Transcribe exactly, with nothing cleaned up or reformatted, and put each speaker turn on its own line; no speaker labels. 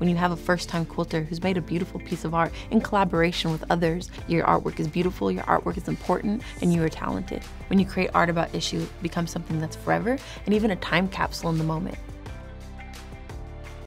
When you have a first-time quilter who's made a beautiful piece of art in collaboration with others, your artwork is beautiful, your artwork is important, and you are talented. When you create art about issue, it becomes something that's forever and even a time capsule in the moment.